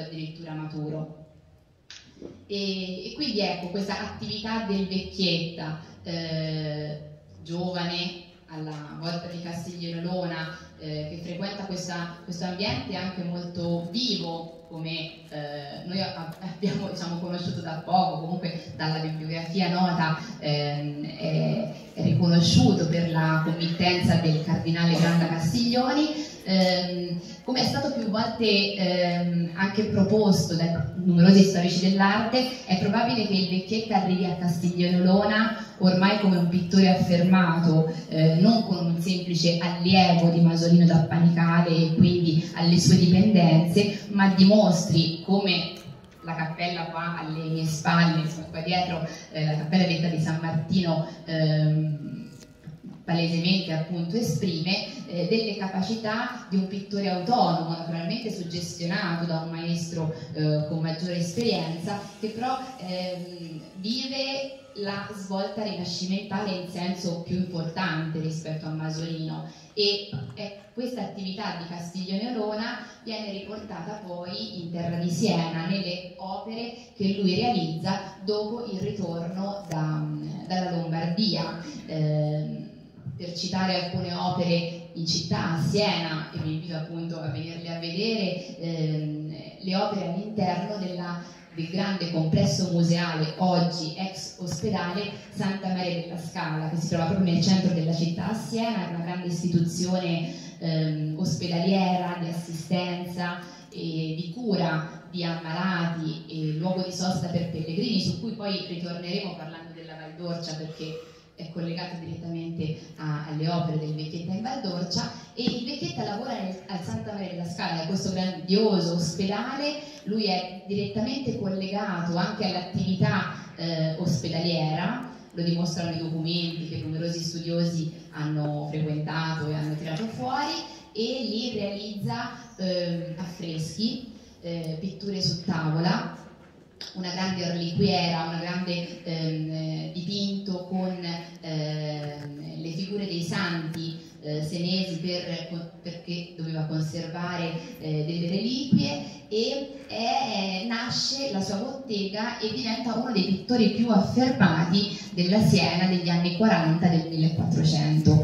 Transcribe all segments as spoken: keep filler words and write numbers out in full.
addirittura maturo. E, e quindi ecco, questa attività del Vecchietta, eh, giovane alla volta di Castiglione eh, che frequenta questa, questo ambiente anche molto vivo, come eh, noi abbiamo diciamo, conosciuto da poco, comunque dalla bibliografia nota ehm, è, è riconosciuto per la committenza del cardinale Granda Castiglioni. Ehm, come è stato più volte ehm, anche proposto da numerosi storici dell'arte, è probabile che il Vecchietta arrivi a Castiglione Olona ormai come un pittore affermato, eh, non con un semplice allievo di Masolino da Panicale e quindi alle sue dipendenze, ma dimostri come la cappella qua alle mie spalle, insomma qua dietro, eh, la cappella detta di San Martino, ehm, palesemente appunto esprime eh, delle capacità di un pittore autonomo, naturalmente suggestionato da un maestro eh, con maggiore esperienza, che però ehm, vive la svolta rinascimentale in senso più importante rispetto a Masolino, e eh, questa attività di Castiglione Olona viene riportata poi in terra di Siena nelle opere che lui realizza dopo il ritorno da, dalla Lombardia. Eh, per citare alcune opere in città, a Siena, e vi invito appunto a venirle a vedere, ehm, le opere all'interno della del grande complesso museale, oggi ex ospedale, Santa Maria della Scala, che si trova proprio nel centro della città a Siena. È una grande istituzione ehm, ospedaliera, di assistenza e di cura di ammalati e luogo di sosta per pellegrini, su cui poi ritorneremo parlando della Val d'Orcia, perché è collegato direttamente a, alle opere del Vecchietta in Val d'Orcia. E il Vecchietta lavora nel, al Santa Maria della Scala, questo grandioso ospedale. Lui è direttamente collegato anche all'attività eh, ospedaliera, lo dimostrano i documenti che numerosi studiosi hanno frequentato e hanno tirato fuori, e lì realizza eh, affreschi, eh, pitture su tavola, una grande orliquiera, un grande ehm, dipinto con ehm, le figure dei santi eh, senesi per, perché doveva conservare eh, delle reliquie, e è, nasce la sua bottega e diventa uno dei pittori più affermati della Siena degli anni quaranta del millequattrocento,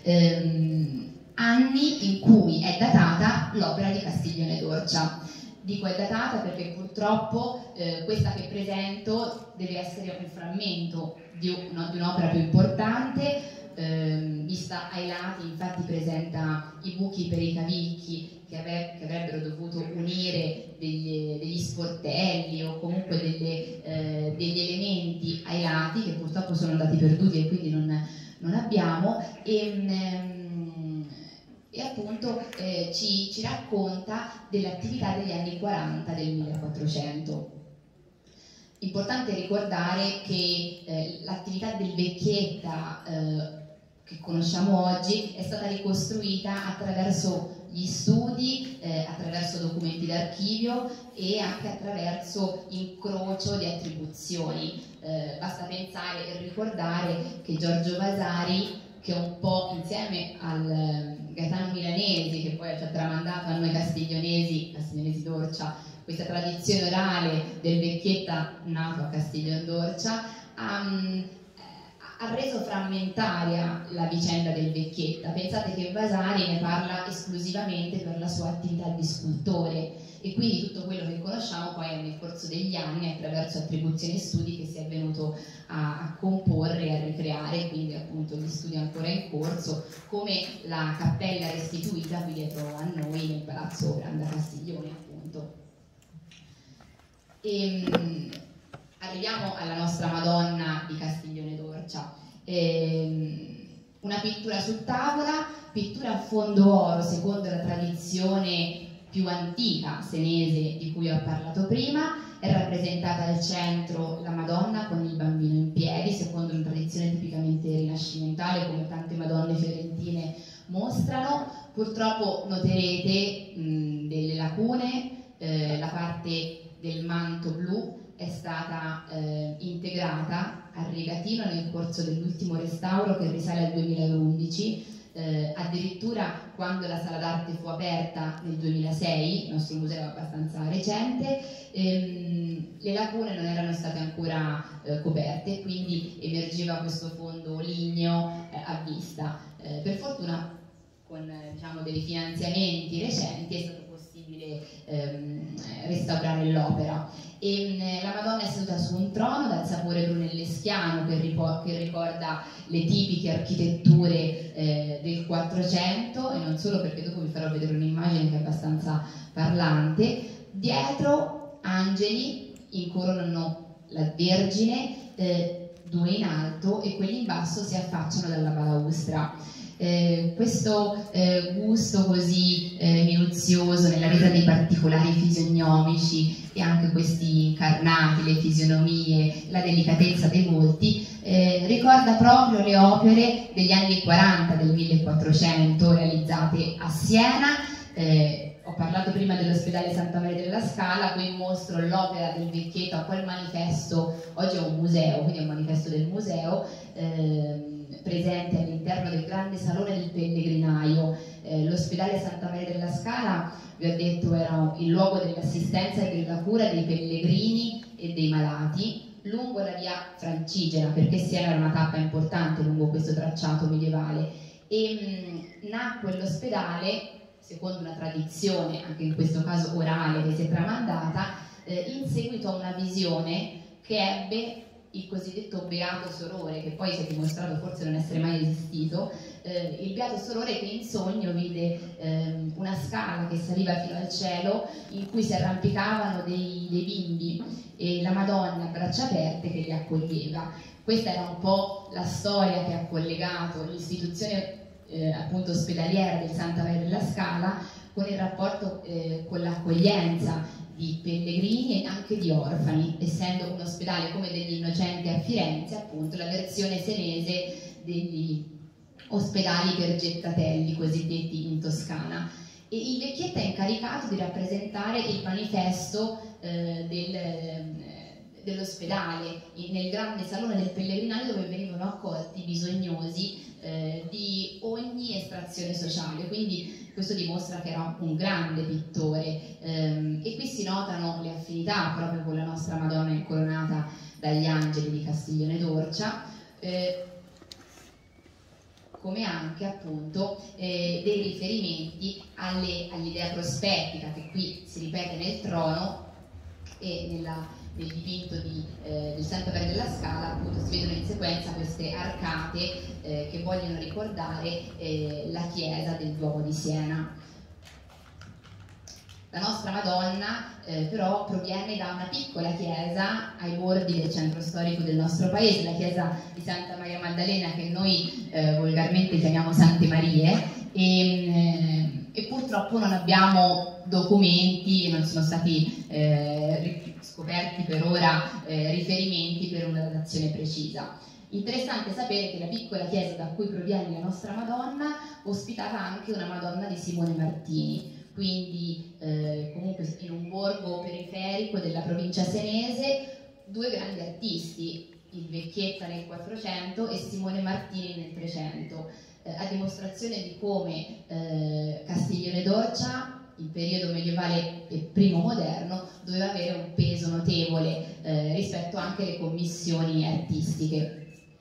ehm, anni in cui è datata l'opera di Castiglione d'Orcia. Dico è datata perché purtroppo eh, questa che presento deve essere un frammento di un'opera più importante, eh, vista ai lati. Infatti presenta i buchi per i cavicchi che, ave che avrebbero dovuto unire degli, degli sportelli o comunque delle, eh, degli elementi ai lati, che purtroppo sono andati perduti e quindi non, non abbiamo. E, ehm, e appunto eh, ci, ci racconta dell'attività degli anni quaranta del millequattrocento. Importante ricordare che eh, l'attività del Vecchietta eh, che conosciamo oggi è stata ricostruita attraverso gli studi, eh, attraverso documenti d'archivio e anche attraverso incrocio di attribuzioni. Eh, basta pensare e ricordare che Giorgio Vasari, che un po' insieme al Gaetano Milanesi, che poi ci ha tramandato a noi castiglionesi, castiglionesi d'Orcia, questa tradizione orale del Vecchietta nato a Castiglione d'Orcia, ha, ha reso frammentaria la vicenda del Vecchietta. Pensate che Vasari ne parla esclusivamente per la sua attività di scultore, e quindi tutto quello che conosciamo poi è nel corso degli anni, attraverso attribuzioni e studi, che si è venuto a, a comporre e a ricreare, quindi appunto gli studi ancora in corso, come la cappella restituita qui dietro a noi nel Palazzo Granda Castiglione appunto. E, mh, arriviamo alla nostra Madonna di Castiglione d'Orcia. Una pittura su tavola, pittura a fondo oro secondo la tradizione più antica senese di cui ho parlato prima. È rappresentata al centro la Madonna con il bambino in piedi, secondo una tradizione tipicamente rinascimentale, come tante Madonne fiorentine mostrano. Purtroppo noterete mh, delle lacune, eh, la parte del manto blu è stata eh, integrata al rigatino nel corso dell'ultimo restauro, che risale al duemilaundici. Eh, addirittura quando la sala d'arte fu aperta nel duemilasei, il nostro museo è abbastanza recente, ehm, le lacune non erano state ancora eh, coperte, quindi emergeva questo fondo ligneo eh, a vista. Eh, per fortuna con eh, diciamo, dei finanziamenti recenti è stato possibile ehm, restaurare l'opera. E mh, la Madonna è seduta su un trono dal sapore brunelleschiano che, che ricorda le tipiche architetture eh, del Quattrocento, e non solo, perché dopo vi farò vedere un'immagine che è abbastanza parlante. Dietro angeli incoronano la Vergine, eh, due in alto, e quelli in basso si affacciano dalla balaustra. Eh, questo eh, gusto così eh, minuzioso nella resa dei particolari fisionomici e anche questi incarnati, le fisionomie, la delicatezza dei volti, eh, ricorda proprio le opere degli anni quaranta del millequattrocento realizzate a Siena. Eh, ho parlato prima dell'ospedale Santa Maria della Scala, qui mostro l'opera del Vecchietto, a quel manifesto, oggi è un museo, quindi è un manifesto del museo, eh, presente all'interno del grande salone del pellegrinaio. Eh, l'ospedale Santa Maria della Scala, vi ho detto, era il luogo dell'assistenza e della cura dei pellegrini e dei malati lungo la via Francigena, perché Siena era una tappa importante lungo questo tracciato medievale, e mh, nacque l'ospedale secondo una tradizione, anche in questo caso orale, che si è tramandata, eh, in seguito a una visione che ebbe il cosiddetto Beato Sorore, che poi si è dimostrato forse non essere mai esistito, eh, il Beato Sorore che in sogno vide eh, una scala che saliva fino al cielo, in cui si arrampicavano dei, dei bimbi e la Madonna a braccia aperte che li accoglieva. Questa era un po' la storia che ha collegato l'istituzione eh, appunto ospedaliera del Santa Maria della Scala con il rapporto eh, con l'accoglienza di pellegrini e anche di orfani, essendo un ospedale come degli Innocenti a Firenze, appunto la versione senese degli ospedali per gettatelli cosiddetti in Toscana. E il Vecchietto è incaricato di rappresentare il manifesto eh, del, eh, dell'ospedale nel grande salone del pellegrinaggio, dove venivano accolti bisognosi eh, di ogni estrazione sociale. Quindi questo dimostra che era un grande pittore, ehm, e qui si notano le affinità proprio con la nostra Madonna incoronata dagli angeli di Castiglione d'Orcia, eh, come anche appunto eh, dei riferimenti all'idea prospettica che qui si ripete nel trono e nella, nel dipinto di, eh, del Santa Maria della Scala. Appunto si vedono in sequenza queste arcate eh, che vogliono ricordare eh, la chiesa del Duomo di Siena. La nostra Madonna eh, però proviene da una piccola chiesa ai bordi del centro storico del nostro paese, la chiesa di Santa Maria Maddalena, che noi eh, volgarmente chiamiamo Sante Marie, e, eh, e purtroppo non abbiamo documenti, non sono stati eh, scoperti per ora eh, riferimenti per una datazione precisa. Interessante sapere che la piccola chiesa da cui proviene la nostra Madonna ospitava anche una Madonna di Simone Martini, quindi eh, comunque in un borgo periferico della provincia senese, due grandi artisti, il Vecchietta nel Quattrocento e Simone Martini nel Trecento, eh, a dimostrazione di come eh, Castiglione d'Orcia, il periodo medievale e primo moderno, doveva avere un peso notevole eh, rispetto anche alle commissioni artistiche.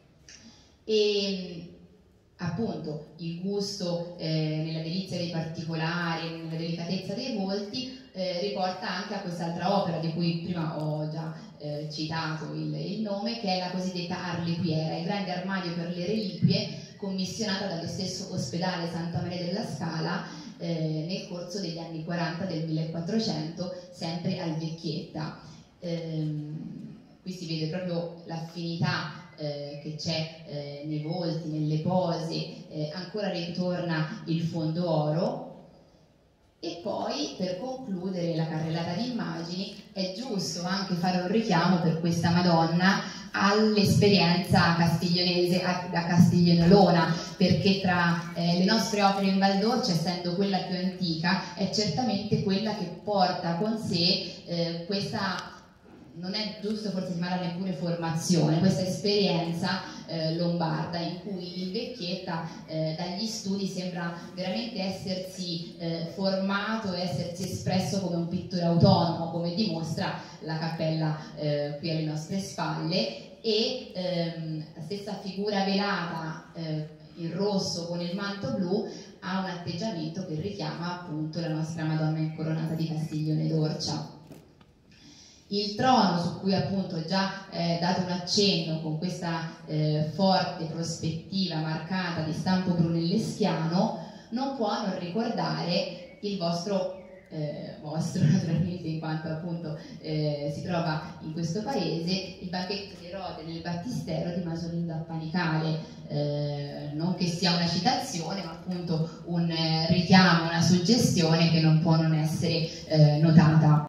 E appunto il gusto eh, nella delizia dei particolari, nella delicatezza dei volti, eh, riporta anche a quest'altra opera di cui prima ho già eh, citato il, il nome, che è la cosiddetta Arlequiera, il grande armadio per le reliquie commissionata dallo stesso ospedale Santa Maria della Scala eh, nel corso degli anni quaranta del millequattrocento, sempre al Vecchietta. Ehm, qui si vede proprio l'affinità Eh, che c'è eh, nei volti, nelle pose, eh, ancora ritorna il fondo oro. E poi, per concludere la carrellata di immagini, è giusto anche fare un richiamo per questa Madonna all'esperienza castiglionese, da Castiglionolona, perché tra eh, le nostre opere in Val d'Orcia, essendo quella più antica, è certamente quella che porta con sé eh, questa non è giusto forse chiamarla neppure formazione, questa esperienza eh, lombarda in cui il Vecchietta eh, dagli studi sembra veramente essersi eh, formato e essersi espresso come un pittore autonomo, come dimostra la cappella eh, qui alle nostre spalle, e ehm, la stessa figura velata eh, in rosso con il manto blu ha un atteggiamento che richiama appunto la nostra Madonna incoronata di Castiglione d'Orcia. Il trono, su cui appunto ho già eh, dato un accenno con questa eh, forte prospettiva marcata di stampo brunelleschiano, non può non ricordare il vostro, eh, vostro naturalmente in quanto appunto eh, si trova in questo paese, il banchetto di Erode nel battistero di Masolino da Panicale, eh, non che sia una citazione ma appunto un eh, richiamo, una suggestione che non può non essere eh, notata.